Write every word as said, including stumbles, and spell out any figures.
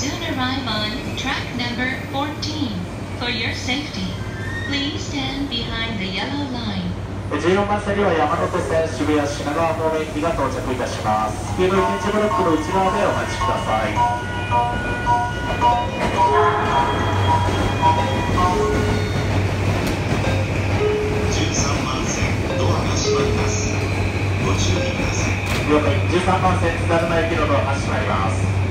soon arrive on track number fourteen. For your safety, please stand behind the yellow line. じゅうよんばん線には山手線渋谷品川方面行きが到着いたします。スピードいちインチブロックの内側でお待ちください。 じゅうさんばん線ドアが閉まります。ご注意ください。 了解。じゅうさんばん線津田沼駅のドアが閉まります。